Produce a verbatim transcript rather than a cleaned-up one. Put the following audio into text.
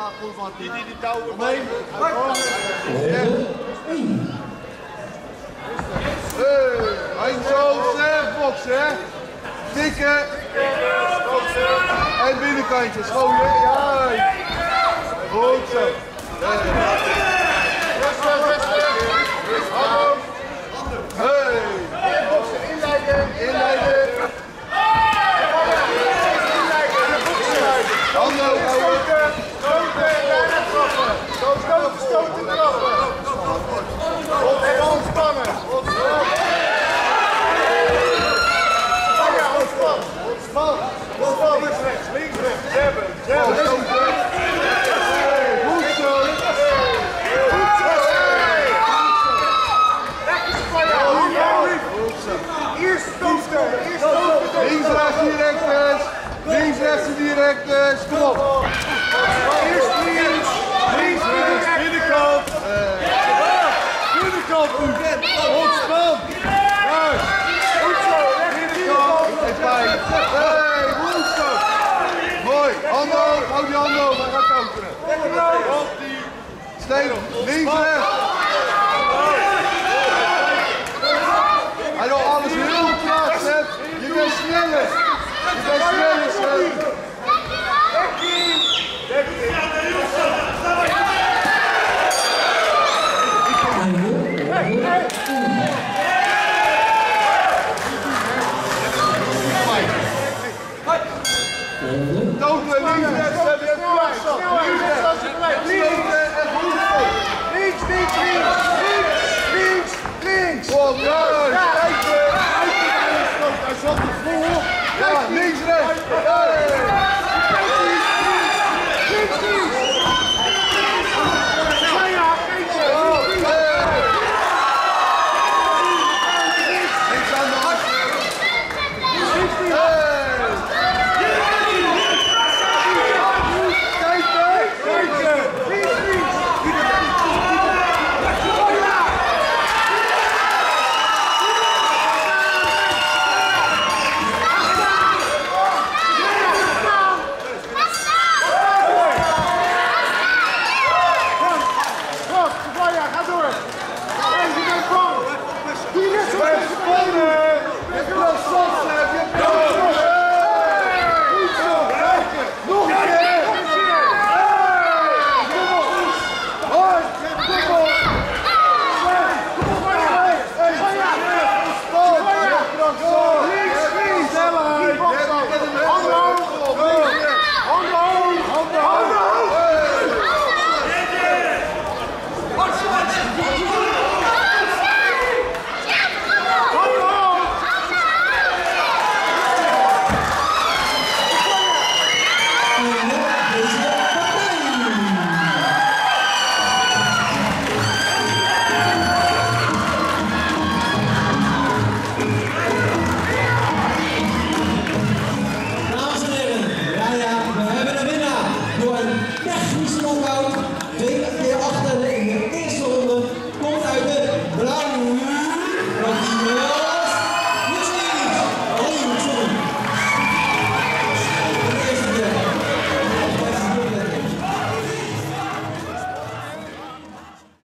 goed van Die die die touwen. Nee, Hey, zo, boksen, hè? Tikken. En binnenkantje, schoon, hè? Ja. Goed zo. Hey. Inleiden. Inleiden. Handen houden. Stoten, bijna trappen. Stoten, stoten, trappen. En ontspannen. Ja, ontspan. Ontspan. Ontspan. Links, rechts, links, rechts. Jabben, jabben. Goed zo. Goed zo. Lekker Spanje. Eerst stoten. Eerst stoten. Links, rechts, directes. Links, rechts, directes. Kom op. Eerst links. Links, rechts. Binnenkant. Binnenkant, ontspan. Juist. Goed zo. Binnenkant. En pijn. Hey, goed zo. Mooi. Handen hoog. Hou die handen hoog. Hij gaat counteren. Steen. Links, rechts. Hij wil alles heel traag, Seth. Je bent sneller. Je bent sneller, Seth.